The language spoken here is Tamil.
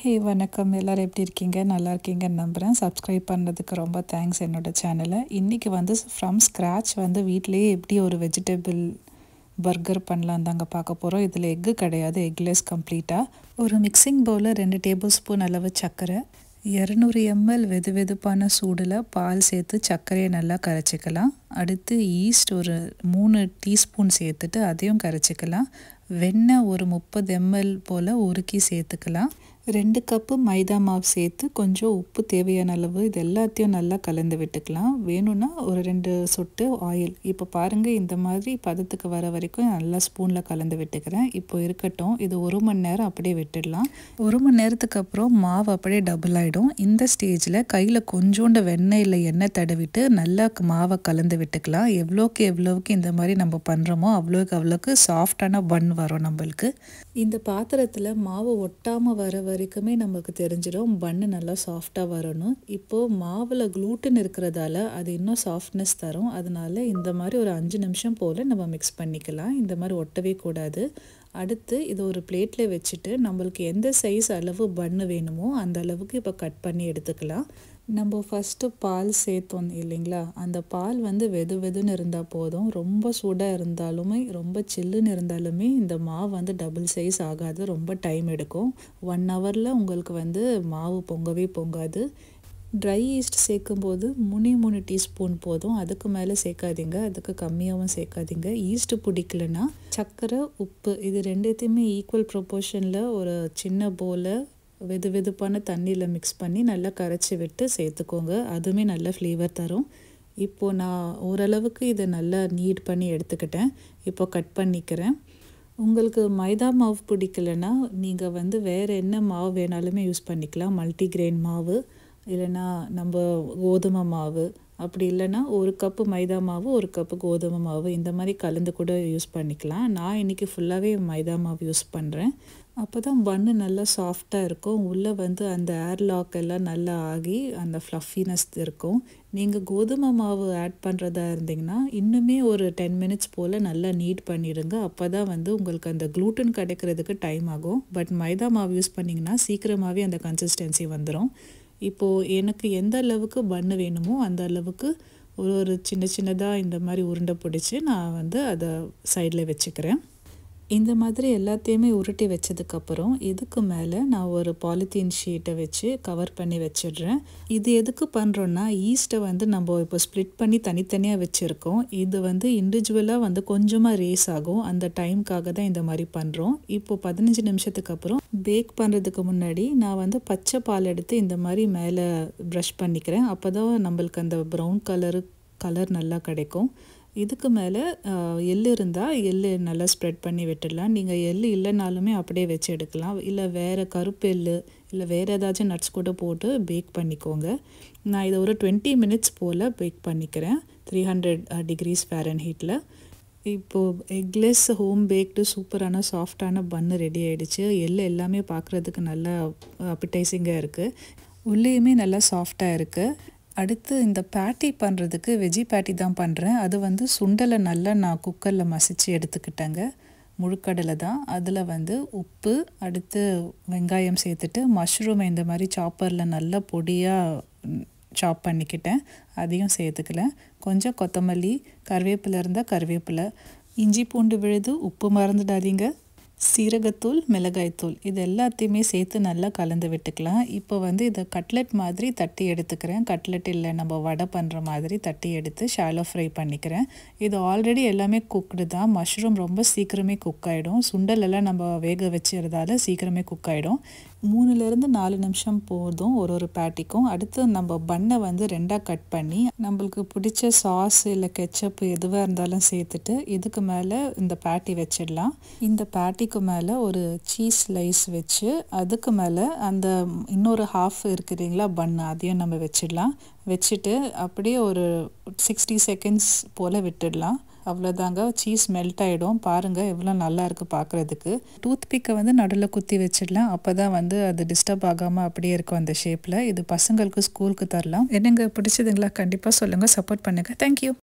ஹே வணக்கம், எல்லோரும் எப்படி இருக்கீங்க? நல்லா இருக்கீங்கன்னு நம்புகிறேன். சப்ஸ்கிரைப் பண்ணுறதுக்கு ரொம்ப தேங்க்ஸ் என்னோடய சேனலை. இன்றைக்கி வந்து ஃப்ரம் ஸ்க்ராட்ச் வந்து வீட்டிலேயே எப்படி ஒரு வெஜிடபிள் பர்கர் பண்ணலாம் தாங்க பார்க்க போகிறோம். இதில் எக்கு கிடையாது, எக்லெஸ் கம்ப்ளீட்டாக. ஒரு மிக்சிங் பவுலில் 2 டேபிள் ஸ்பூன் அளவு சர்க்கரை, 200 ml வெது வெதுப்பான சூடில் பால் சேர்த்து சர்க்கரையை நல்லா கரைச்சிக்கலாம். அடுத்து ஈஸ்ட் ஒரு 3 டீஸ்பூன் சேர்த்துட்டு அதையும் கரைச்சிக்கலாம். வெண்ணெய் ஒரு 30 ml போல் உருக்கி சேர்த்துக்கலாம். 2 கப்பு மைதா மாவு சேர்த்து கொஞ்சம் உப்பு தேவையான அளவு இது எல்லாத்தையும் நல்லா கலந்து விட்டுக்கலாம். வேணும்னா ஒரு 2 சொட்டு ஆயில். இப்போ பாருங்கள், இந்த மாதிரி பதத்துக்கு வர வரைக்கும் நல்லா ஸ்பூனில் கலந்து விட்டுக்கிறேன். இப்போ இருக்கட்டும், இது 1 மணி நேரம் அப்படியே விட்டுடலாம். 1 மணி நேரத்துக்கு அப்புறம் மாவு அப்படியே டபுள் ஆகிடும். இந்த ஸ்டேஜில் கையில் கொஞ்சோண்டு வெண்ணெயில் எண்ணெய் தடவிட்டு நல்லா மாவை கலந்து விட்டுக்கலாம். எவ்வளோக்கு இந்த மாதிரி நம்ம பண்ணுறோமோ அவ்வளோக்கு சாஃப்டான பன் வரும் நம்மளுக்கு. இந்த பாத்திரத்தில் மாவு ஒட்டாமல் வர வரைக்குமே நமக்கு தெரிஞ்சிடும் பன்னு நல்லா சாஃப்டாக வரணும். இப்போது மாவில் க்ளூட்டன் இருக்கிறதால அது இன்னும் சாஃப்ட்னஸ் தரும். அதனால இந்த மாதிரி ஒரு 5 நிமிஷம் போல் நம்ம மிக்ஸ் பண்ணிக்கலாம். இந்த மாதிரி ஒட்டவே கூடாது. அடுத்து இது ஒரு பிளேட்டில் வச்சுட்டு நம்மளுக்கு எந்த சைஸ் அளவு பன்னு வேணுமோ அந்த அளவுக்கு இப்போ கட் பண்ணி எடுத்துக்கலாம். நம்ம ஃபஸ்ட்டு பால் சேர்த்தோம் இல்லைங்களா, அந்த பால் வந்து வெதுன்னு இருந்தால் போதும். ரொம்ப சூடாக இருந்தாலுமே ரொம்ப சில்லுன்னு இருந்தாலுமே இந்த மாவு வந்து டபுள் சைஸ் ஆகாது, ரொம்ப டைம் எடுக்கும். 1 ஹவரில் உங்களுக்கு வந்து மாவு பொங்காது. ட்ரை ஈஸ்ட் சேர்க்கும்போது 3 டீஸ்பூன் போதும், அதுக்கு மேலே சேர்க்காதீங்க, அதுக்கு கம்மியாகவும் சேர்க்காதீங்க. ஈஸ்ட்டு பிடிக்கலன்னா சர்க்கரை, உப்பு இது ரெண்டுத்தையுமே ஈக்குவல் ப்ரொப்போர்ஷனில் ஒரு சின்ன பவுலை வெதுப்பான தண்ணியில் மிக்ஸ் பண்ணி நல்லா கரைச்சி விட்டு சேர்த்துக்கோங்க. அதுவுமே நல்ல ஃப்ளேவர் தரும். இப்போது நான் ஓரளவுக்கு இதை நல்லா நீட் பண்ணி எடுத்துக்கிட்டேன். இப்போ கட் பண்ணிக்கிறேன். உங்களுக்கு மைதா மாவு பிடிக்கலன்னா நீங்கள் வந்து வேறு என்ன மாவு வேணாலுமே யூஸ் பண்ணிக்கலாம். மல்டிக்ரெயின் மாவு இல்லைன்னா நம்ம கோதுமை மாவு, அப்படி இல்லைன்னா 1 கப்பு மைதா மாவு 1 கப்பு கோதுமை மாவு இந்த மாதிரி கலந்து கூட யூஸ் பண்ணிக்கலாம். நான் இன்றைக்கி ஃபுல்லாகவே மைதா மாவு யூஸ் பண்ணுறேன். அப்போ தான் பன்னு நல்லா சாஃப்டாக இருக்கும். உள்ளே வந்து அந்த ஏர்லாக் எல்லாம் நல்லா ஆகி அந்த ஃப்ளஃபினஸ் இருக்கும். நீங்கள் கோதுமை மாவு ஆட் பண்ணுறதா இருந்தீங்கன்னா இன்னுமே ஒரு 10 மினிட்ஸ் போல் நல்லா நீட் பண்ணிடுங்க. அப்போ தான் வந்து உங்களுக்கு அந்த க்ளூட்டன் கிடைக்கிறதுக்கு டைம் ஆகும். பட் மைதா மாவு யூஸ் பண்ணிங்கன்னா சீக்கிரமாகவே அந்த கன்சிஸ்டன்சி வந்துடும். இப்போது எனக்கு எந்த அளவுக்கு பன்னு வேணுமோ அந்த அளவுக்கு ஒரு சின்னதாக இந்த மாதிரி உருண்டை பிடிச்சி நான் வந்து அதை சைடில் வச்சுக்கிறேன். இந்த மாதிரி எல்லாத்தையுமே உருட்டி வச்சதுக்கப்புறம் இதுக்கு மேலே நான் ஒரு பாலித்தீன் ஷீட்டை வச்சு கவர் பண்ணி வச்சிடுறேன். இது எதுக்கு பண்ணுறோன்னா, ஈஸ்ட்டை வந்து நம்ம இப்போ ஸ்ப்ளிட் பண்ணி தனித்தனியாக வச்சுருக்கோம். இது வந்து இண்டிவிஜுவலாக வந்து கொஞ்சமாக ரேஸ் ஆகும். அந்த டைமுக்காக தான் இந்த மாதிரி பண்ணுறோம். இப்போது 15 நிமிஷத்துக்கு அப்புறம் பேக் பண்ணுறதுக்கு முன்னாடி நான் வந்து பச்சை பால் எடுத்து இந்த மாதிரி மேலே ப்ரஷ் பண்ணிக்கிறேன். அப்போ தான் நம்மளுக்கு அந்த ப்ரௌன் கலர் நல்லா கிடைக்கும். இதுக்கு மேலே எள் இருந்தால் எள் நல்லா ஸ்ப்ரெட் பண்ணி விட்டுடலாம். நீங்கள் எள் இல்லைனாலுமே அப்படியே வச்சு எடுக்கலாம். இல்லை வேறு கருப்பு எள் இல்லை வேறு ஏதாச்சும் நட்ஸ் கூட போட்டு பேக் பண்ணிக்கோங்க. நான் இதை ஒரு 20 மினிட்ஸ் போல் பேக் பண்ணிக்கிறேன் 300 degrees Fahrenheit. இப்போது எக்லெஸ் ஹோம் பேக்டு சூப்பரான சாஃப்டான பன்னு ரெடி ஆகிடுச்சு. எள் எல்லாமே பார்க்குறதுக்கு நல்லா அப்பிடைசிங்காக இருக்குது, உள்ளேயுமே நல்லா சாஃப்டாக இருக்குது. அடுத்து இந்த பேட்டி பண்ணுறதுக்கு வெஜ்ஜி பேட்டி தான் பண்ணுறேன். அது வந்து சுண்டலை நல்லா நான் குக்கரில் மசித்து எடுத்துக்கிட்டேங்க. முழுக்கடலை தான். அதில் வந்து உப்பு, அடுத்து வெங்காயம் சேர்த்துட்டு மஷ்ரூமை இந்த மாதிரி சாப்பரில் நல்லா பொடியாக சாப் பண்ணிக்கிட்டேன், அதையும் சேர்த்துக்கலேன். கொஞ்சம் கொத்தமல்லி, கருவேப்பிலை இருந்தால் கருவேப்பிலை, இஞ்சி பூண்டு விழுது, உப்பு மறந்துடாதீங்க, சீரகத்தூள், மிளகாய்த்தூள் இது எல்லாத்தையுமே சேர்த்து நல்லா கலந்து விட்டுக்கலாம். இப்போ வந்து இதை கட்லெட் மாதிரி தட்டி எடுத்துக்கிறேன். கட்லெட் இல்லை, நம்ம வடை பண்ணுற மாதிரி தட்டி எடுத்து ஷாலோ ஃப்ரை பண்ணிக்கிறேன். இது ஆல்ரெடி எல்லாமே குக்டு தான். மஷ்ரூம் ரொம்ப சீக்கிரமே குக் ஆகிடும். சுண்டலெல்லாம் நம்ம வேக வச்சுறதால சீக்கிரமே குக் ஆகிடும். 3லேருந்து 4 நிமிஷம் போதும் ஒரு பேட்டிக்கும். அடுத்து நம்ம பன்னை வந்து 2ஆக கட் பண்ணி நம்மளுக்கு பிடிச்ச சாஸ் இல்லை கெச்சப் எதுவாக இருந்தாலும் சேர்த்துட்டு இதுக்கு மேலே இந்த பேட்டி வச்சிடலாம். இந்த பேட்டிக்கு மேலே ஒரு சீஸ் ஸ்லைஸ் வச்சு அதுக்கு மேலே அந்த இன்னொரு ஹாஃப் இருக்குதுங்களா பன்னு, அதையும் நம்ம வச்சிடலாம். வச்சுட்டு அப்படியே ஒரு 60 செகண்ட்ஸ் போல் விட்டுடலாம். அவ்வளோதாங்க, சீஸ் மெல்ட் ஆகிடும். பாருங்கள் எவ்வளோ நல்லா இருக்குது பார்க்குறதுக்கு. டூத் பிக்கை வந்து நடுவில் குத்தி வச்சிடலாம். அப்போ தான் வந்து அது டிஸ்டர்ப் ஆகாமல் அப்படியே இருக்கும் அந்த ஷேப்பில். இது பசங்களுக்கு ஸ்கூலுக்கு தரலாம். என்னங்க பிடிச்சதுங்களா? கண்டிப்பாக சொல்லுங்கள், சப்போர்ட் பண்ணுங்கள். தேங்க்யூ.